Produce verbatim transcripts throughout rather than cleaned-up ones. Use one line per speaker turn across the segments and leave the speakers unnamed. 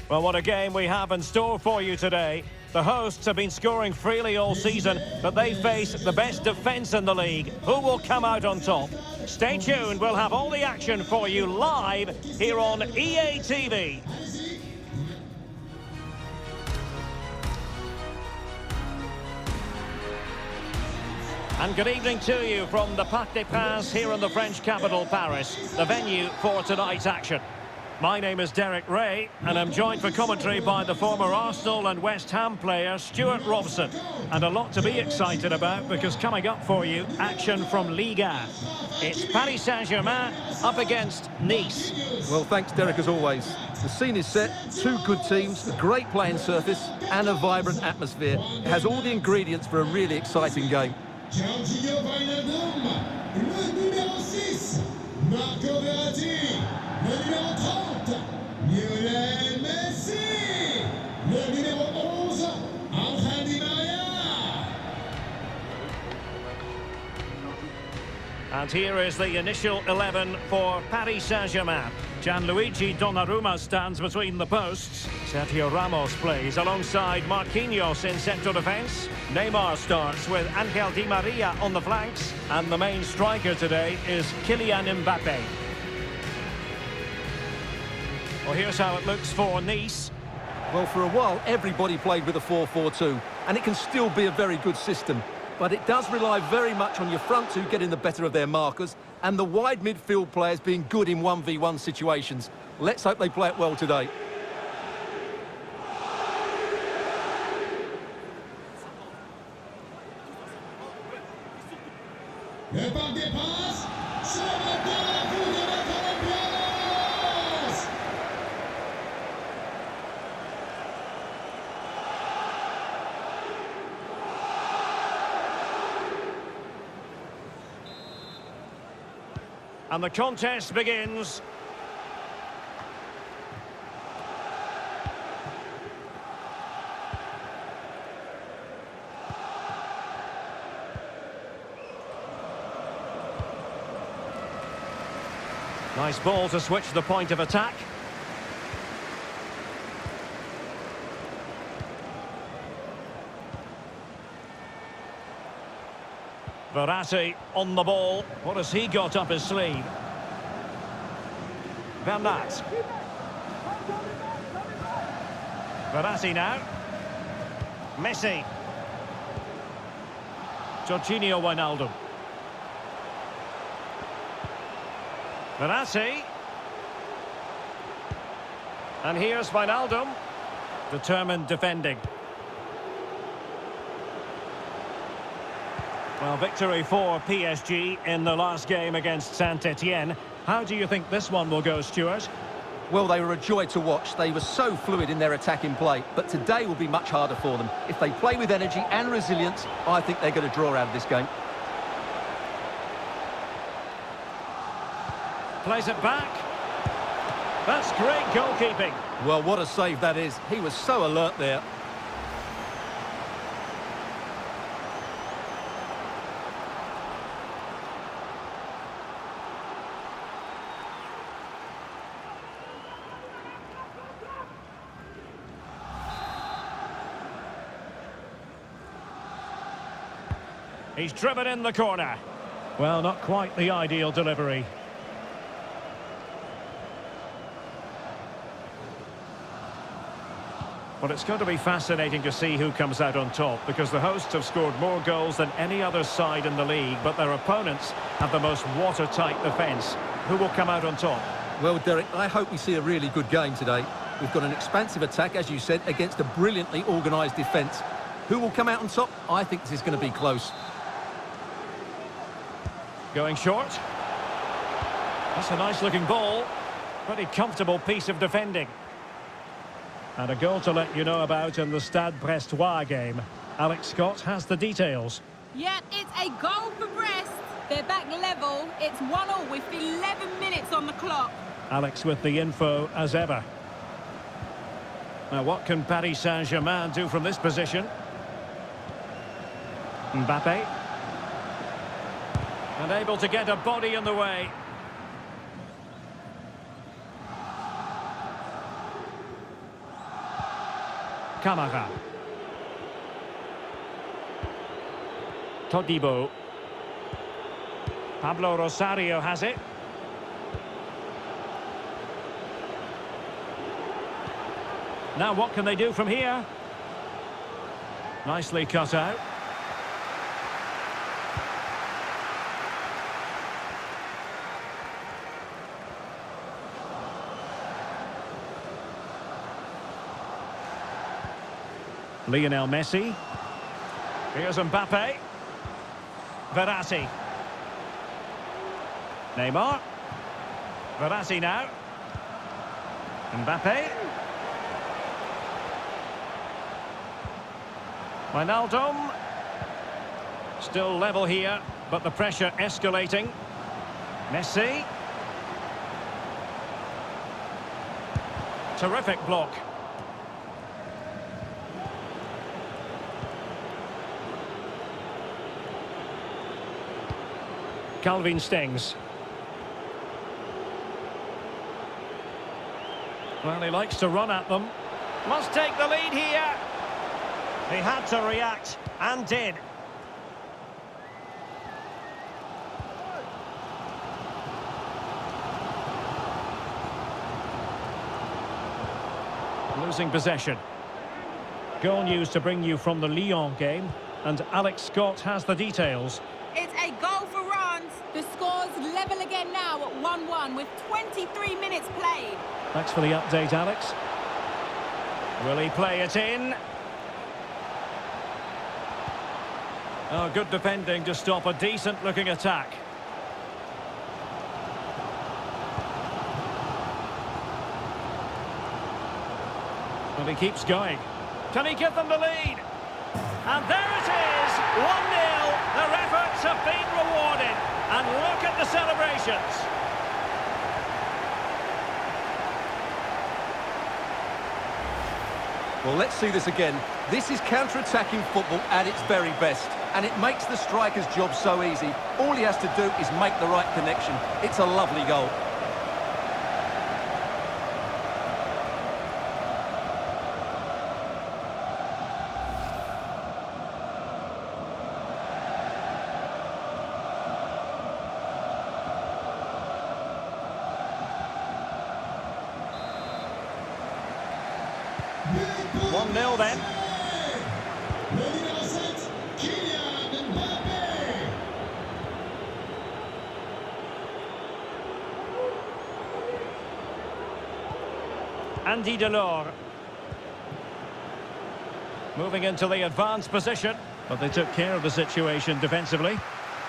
Well, what a game we have in store for you today. The hosts have been scoring freely all season, but they face the best defence in the league. Who will come out on top? Stay tuned, we'll have all the action for you live here on E A T V. And good evening to you from the Parc des Princes here in the French capital, Paris, the venue for tonight's action. My name is Derek Ray, and I'm joined for commentary by the former Arsenal and West Ham player Stuart Robson. And a lot to be excited about, because coming up for you, action from Liga. It's Paris Saint-Germain up against Nice.
Well, thanks, Derek, as always. The scene is set, two good teams, a great playing surface, and a vibrant atmosphere. It has all the ingredients for a really exciting game.
Jorginho Wijnaldum, le numéro six, Marco Verratti, le numéro trente, Lionel Messi, le numéro onze, Angel Di Maria.
And here is the initial eleven for Paris Saint-Germain. Gianluigi Donnarumma stands between the posts. Sergio Ramos plays alongside Marquinhos in central defence. Neymar starts with Angel Di Maria on the flanks. And the main striker today is Kylian Mbappe. Well, here's how it looks for Nice.
Well, for a while, everybody played with a four four two, and it can still be a very good system. But it does rely very much on your front two getting the better of their markers and the wide midfield players being good in one v one situations. Let's hope they play it well today.
Le Parc des Princes, c'est maintenant à vous de mettre en place.
And the contest begins. Nice ball to switch the point of attack. Verratti on the ball. What has he got up his sleeve? Bernat. Verratti now. Messi. Jorginho Wijnaldum. Verratti. And here's Wijnaldum. Determined defending. Well, victory for P S G in the last game against Saint-Etienne. How do you think this one will go, Stuart?
Well, they were a joy to watch. They were so fluid in their attacking play. But today will be much harder for them. If they play with energy and resilience, I think they're going to draw out of this game.
Plays it back. That's great goalkeeping.
Well, what a save that is. He was so alert there.
He's driven in the corner. Well, not quite the ideal delivery. Well, it's going to be fascinating to see who comes out on top, because the hosts have scored more goals than any other side in the league, but their opponents have the most watertight defence. Who will come out on top?
Well, Derek, I hope we see a really good game today. We've got an expansive attack, as you said, against a brilliantly organised defence. Who will come out on top? I think this is going to be close.
Going short. That's a nice-looking ball. Pretty comfortable piece of defending. And a goal to let you know about in the Stade Brestois game. Alex Scott has the details.
Yeah, it's a goal for Brest. They're back level. It's one all with eleven minutes on the clock.
Alex with the info as ever. Now, what can Paris Saint-Germain do from this position? Mbappe. And able to get a body in the way. Kamara. Todibo. Pablo Rosario has it. Now what can they do from here? Nicely cut out. Lionel Messi. Here's Mbappe. Verratti. Neymar. Verratti now. Mbappe. Wijnaldum. Still level here, but the pressure escalating. Messi. Terrific block. Calvin Stengs. Well, he likes to run at them. Must take the lead here. He had to react, and did. Losing possession. Goal news to bring you from the Lyon game, and Alex Scott has the details.
It's a goal for Reims. The score's level again now at one one with twenty-three minutes played.
Thanks for the update, Alex. Will he play it in? Oh, good defending to stop a decent-looking attack. But he keeps going. Can he give them the lead? And there it is, one nil. Their efforts have been rewarded. And look at the celebrations.
Well, let's see this again. This is counter-attacking football at its very best. And it makes the striker's job so easy. All he has to do is make the right connection. It's a lovely goal.
one nil then.
Ready now, set. Kylian Mbappe.
Andy Delors. Moving into the advanced position, but they took care of the situation defensively.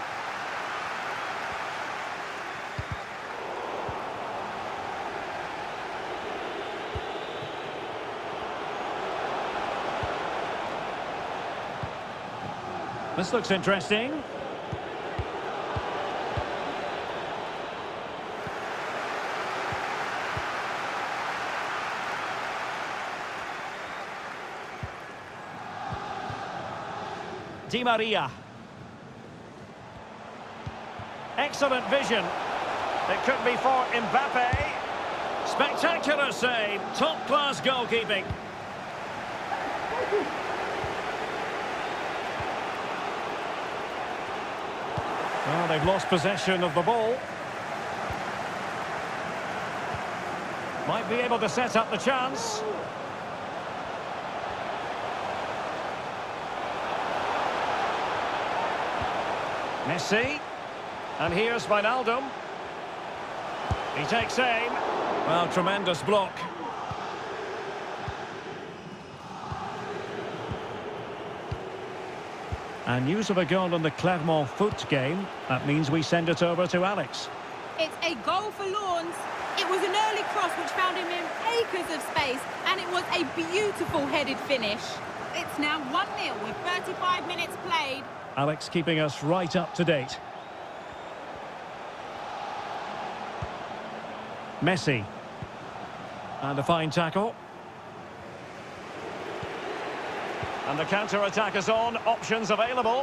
This looks interesting. Di Maria. Excellent vision. It could be for Mbappe. Spectacular save. Top-class goalkeeping. Well, they've lost possession of the ball. Might be able to set up the chance. Messi. And here's Wijnaldum. He takes aim. Well, tremendous block. And news of a goal in the Clermont Foot game. That means we send it over to Alex.
It's a goal for Lens. It was an early cross which found him in acres of space, and it was a beautiful headed finish. It's now one nil with thirty-five minutes played.
Alex keeping us right up to date. Messi. And a fine tackle. And the counter-attack is on. Options available.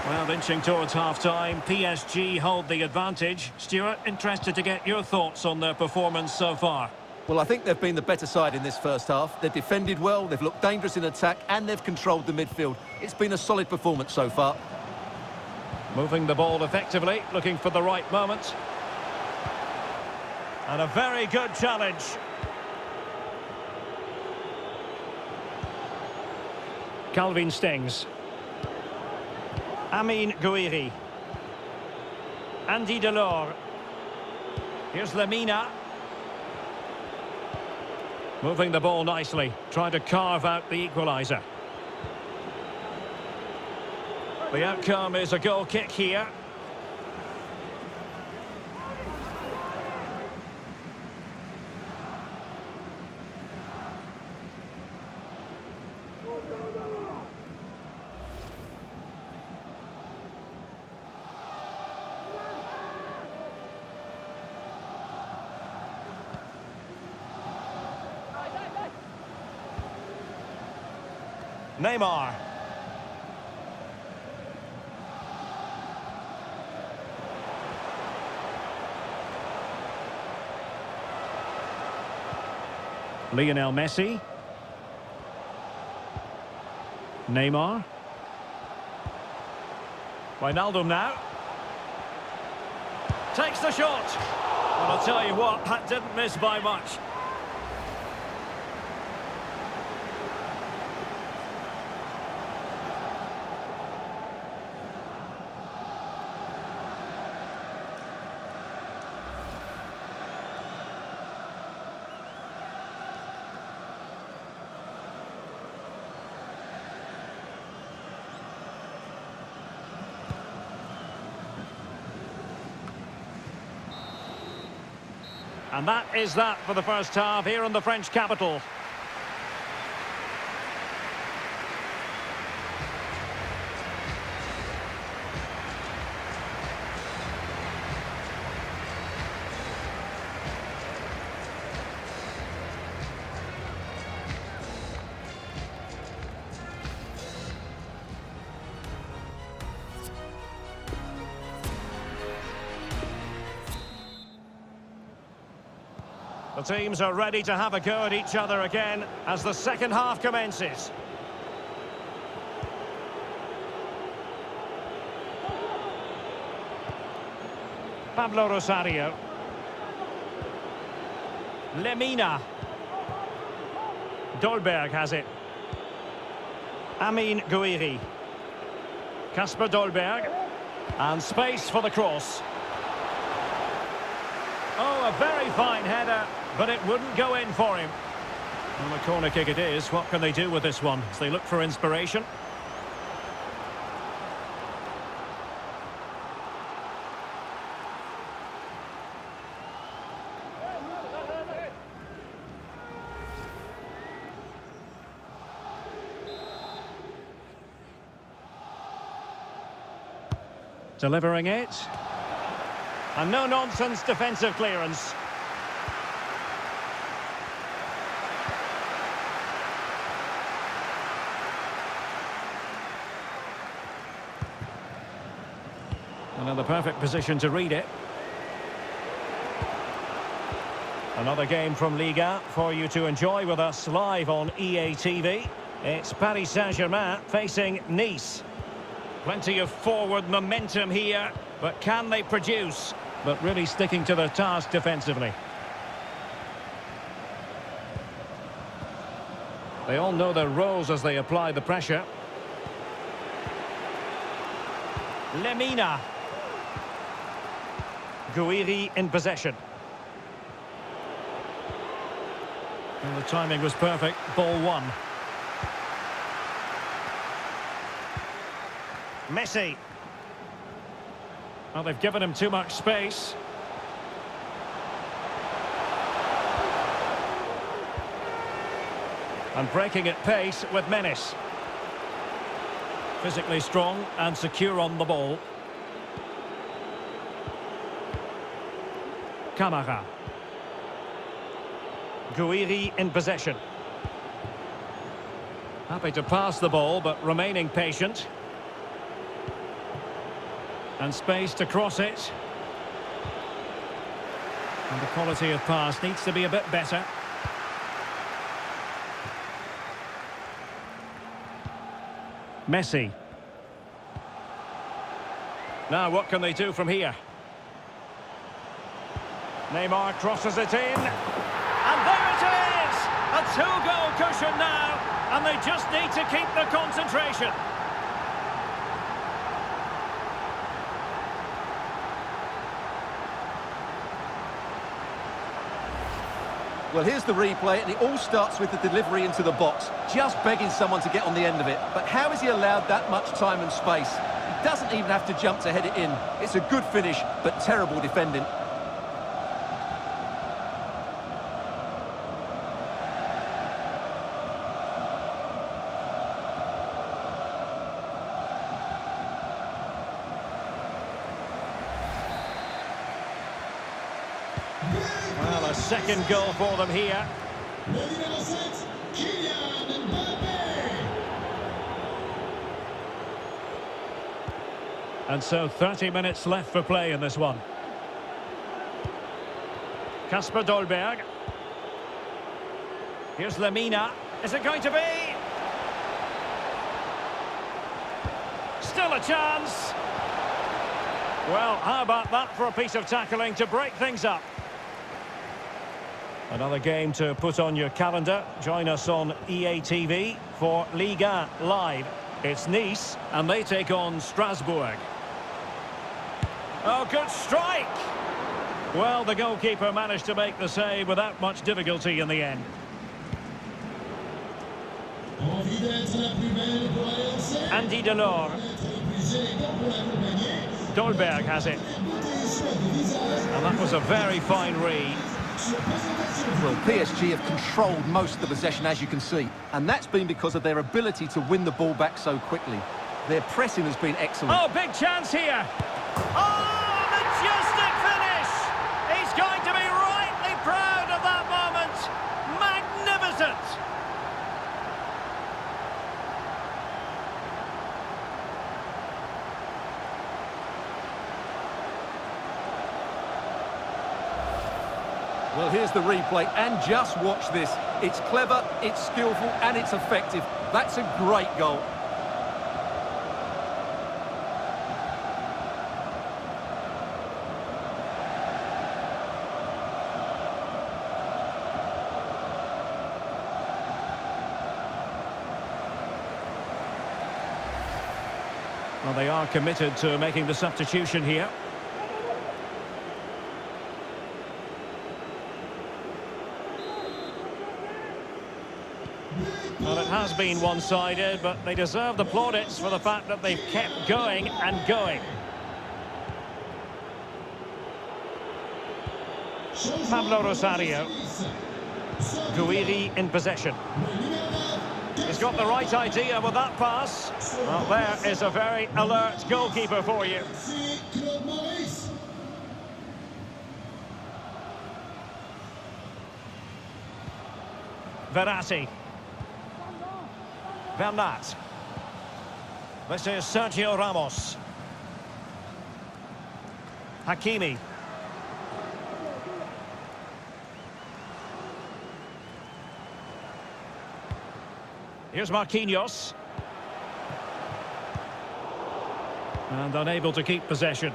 Well, inching towards half-time, P S G hold the advantage. Stuart, interested to get your thoughts on their performance so far.
Well, I think they've been the better side in this first half. They've defended well, they've looked dangerous in attack, and they've controlled the midfield. It's been a solid performance so far.
Moving the ball effectively, looking for the right moment. And a very good challenge. Calvin Stengs. Amine Gouiri. Andy Delors. Here's Lemina. Moving the ball nicely, trying to carve out the equaliser. The outcome is a goal kick here. Neymar. Lionel Messi. Neymar. Wijnaldum now. Takes the shot. Well, I'll tell you what, that didn't miss by much. And that is that for the first half here in the French capital. The teams are ready to have a go at each other again as the second half commences. Pablo Rosario. Lemina. Dolberg has it. Amine Gouiri. Kasper Dolberg. And space for the cross. Oh, a very fine header, but it wouldn't go in for him. Well, a corner kick it is. What can they do with this one as they look for inspiration? Delivering it. And no-nonsense defensive clearance. Another perfect position to read it. Another game from Liga for you to enjoy with us live on E A T V. It's Paris Saint-Germain facing Nice. Plenty of forward momentum here, but can they produce? But really sticking to their task defensively. They all know their roles as they apply the pressure. Lemina. Gouiri in possession. And the timing was perfect. Ball one. Messi. Well, they've given him too much space. And breaking at pace with menace. Physically strong and secure on the ball. Camara. Gouiri in possession. Happy to pass the ball, but remaining patient. And space to cross it. And the quality of pass needs to be a bit better. Messi. Now what can they do from here? Neymar crosses it in. And there it is! A two-goal cushion now. And they just need to keep the concentration.
Well, here's the replay, and it all starts with the delivery into the box. Just begging someone to get on the end of it. But how has he allowed that much time and space? He doesn't even have to jump to head it in. It's a good finish, but terrible defending.
Well, a second goal for them here. And so thirty minutes left for play in this one. Kasper Dolberg. Here's Lemina. Is it going to be? Still a chance. Well, how about that for a piece of tackling to break things up? Another game to put on your calendar. Join us on E A T V for Liga Live. It's Nice, and they take on Strasbourg. Oh, good strike! Well, the goalkeeper managed to make the save without much difficulty in the end. Andy Delors. Dolberg has it. And that was a very fine read.
Well, P S G have controlled most of the possession, as you can see. And that's been because of their ability to win the ball back so quickly. Their pressing has been excellent.
Oh, big chance here. Oh, majestic finish. He's going to be rightly proud of that moment. Magnificent.
Well, here's the replay, and just watch this. It's clever, it's skillful, and it's effective. That's a great goal.
Well, they are committed to making the substitution here. Well, it has been one-sided, but they deserve the plaudits for the fact that they've kept going and going. Pablo Rosario. Guiri in possession. He's got the right idea with that pass. Well, there is a very alert goalkeeper for you. Verratti. Bernat. This is Sergio Ramos. Hakimi. Here's Marquinhos. And unable to keep possession.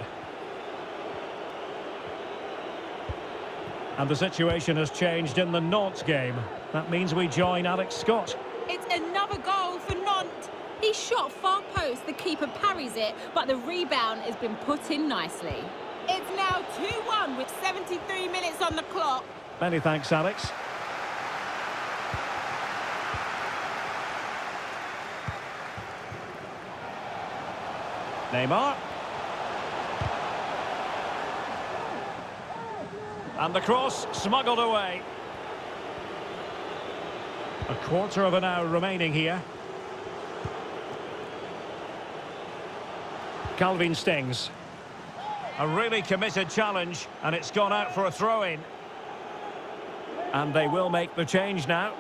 And the situation has changed in the Nantes game. That means we join Alex Scott.
It's another goal for Nantes. He shot far post, the keeper parries it, but the rebound has been put in nicely. It's now two one with seventy-three minutes on the clock.
Many thanks, Alex. Neymar. And the cross smuggled away. A quarter of an hour remaining here. Calvin Stengs. A really committed challenge, and it's gone out for a throw-in. And they will make the change now.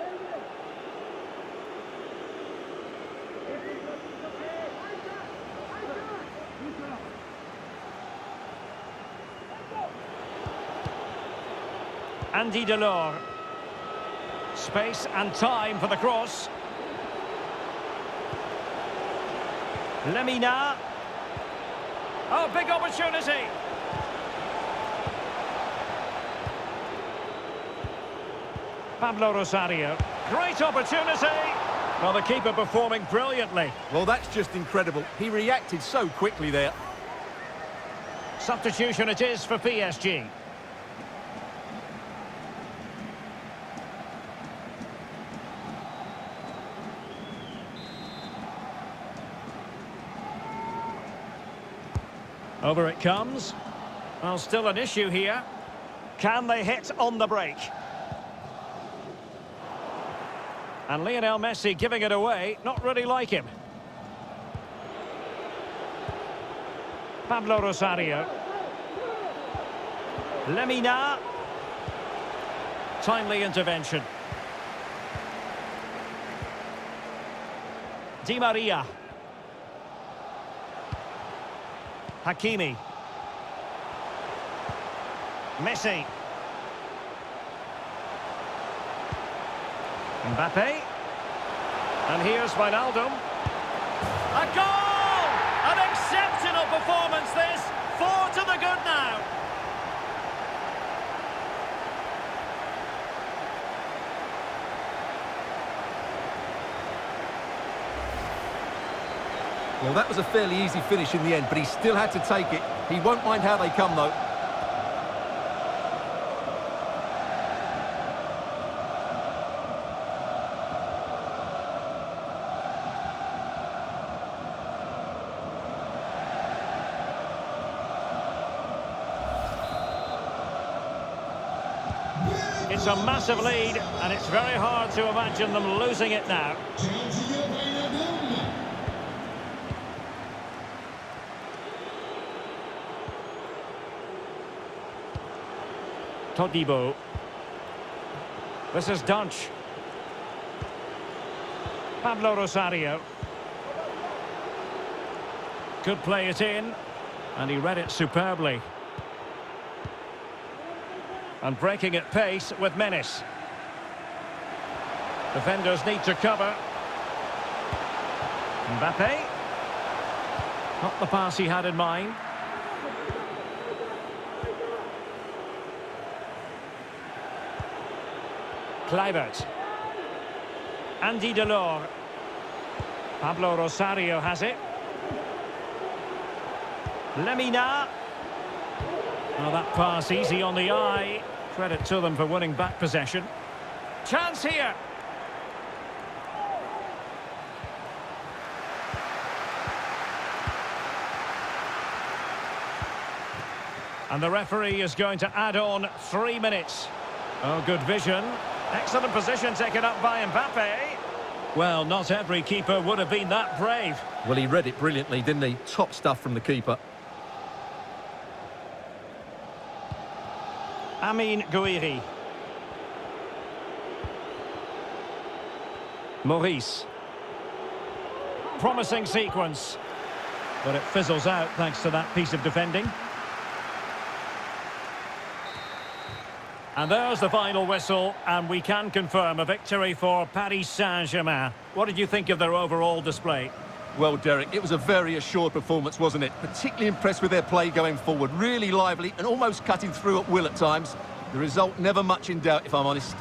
Andy Delors. Space and time for the cross. Lemina. Oh, big opportunity. Pablo Rosario. Great opportunity. Well, the keeper performing brilliantly.
Well, that's just incredible. He reacted so quickly there.
Substitution it is for P S G. Over it comes. Well, still an issue here. Can they hit on the break? And Lionel Messi giving it away. Not really like him. Pablo Rosario. Lemina. Timely intervention. Di Maria. Hakimi. Messi. Mbappe. And here's Wijnaldum. A goal! An exceptional performance this. Four to the good now.
Well, that was a fairly easy finish in the end, but he still had to take it. He won't mind how they come, though.
It's a massive lead, and it's very hard to imagine them losing it now. Todibo. This is Dunch. Pablo Rosario. Could play it in, and he read it superbly. And breaking at pace with menace. Defenders need to cover. Mbappe. Not the pass he had in mind. Kluivert. Andy Delors. Pablo Rosario has it. Lemina. Oh, that pass easy on the eye. Credit to them for winning back possession. Chance here. And the referee is going to add on three minutes. Oh, good vision. Excellent position taken up by Mbappe. Well, not every keeper would have been that brave.
Well, he read it brilliantly, didn't he? Top stuff from the keeper.
Amine Gouiri. Maurice. Promising sequence. But it fizzles out thanks to that piece of defending. And there's the final whistle, and we can confirm a victory for Paris Saint-Germain. What did you think of their overall display?
Well, Derek, it was a very assured performance, wasn't it? Particularly impressed with their play going forward. Really lively and almost cutting through at will at times. The result never much in doubt, if I'm honest.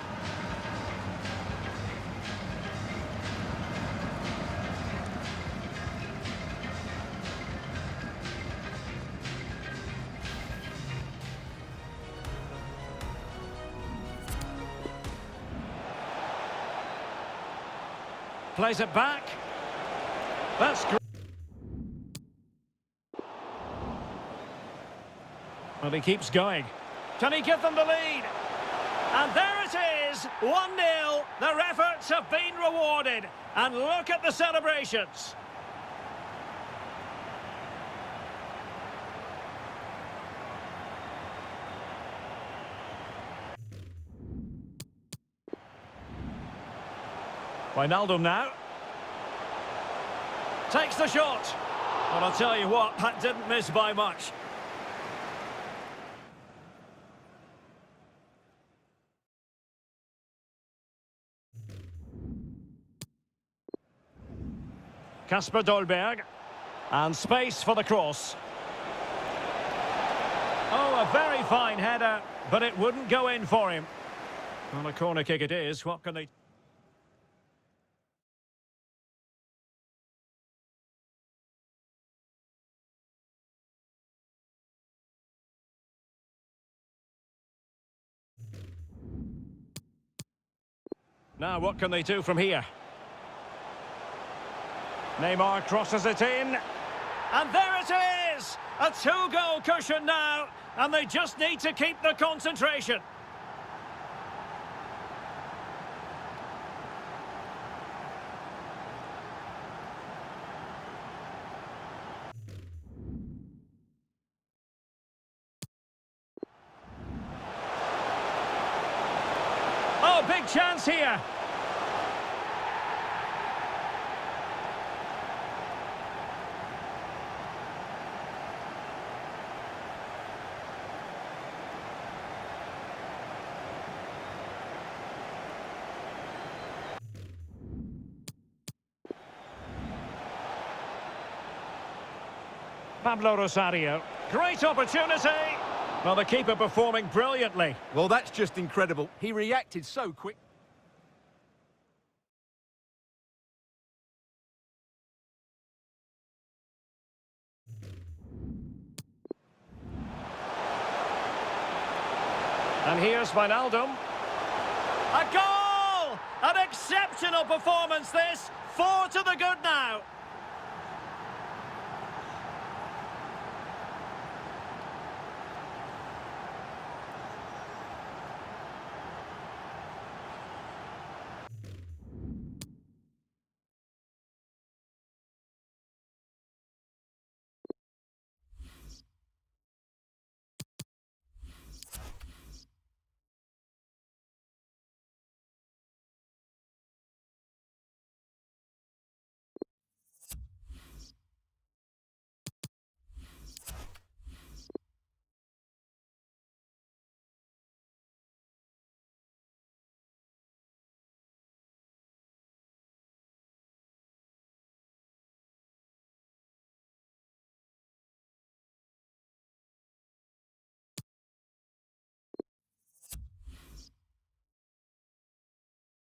Plays it back. That's great. Well, he keeps going. Can he give them the lead? And there it is, one nil. Their efforts have been rewarded. And look at the celebrations. Wijnaldum now. Takes the shot. Well, I'll tell you what, that didn't miss by much. Kasper Dolberg. And space for the cross. Oh, a very fine header, but it wouldn't go in for him. Well, a corner kick it is. What can they... Now, what can they do from here? Neymar crosses it in. And there it is! A two-goal cushion now. And they just need to keep the concentration. Oh, big chance here. Pablo Rosario. Great opportunity. Well, the keeper performing brilliantly.
Well, that's just incredible. He reacted so quick.
And here's Wijnaldum. A goal! An exceptional performance this. Four to the good now.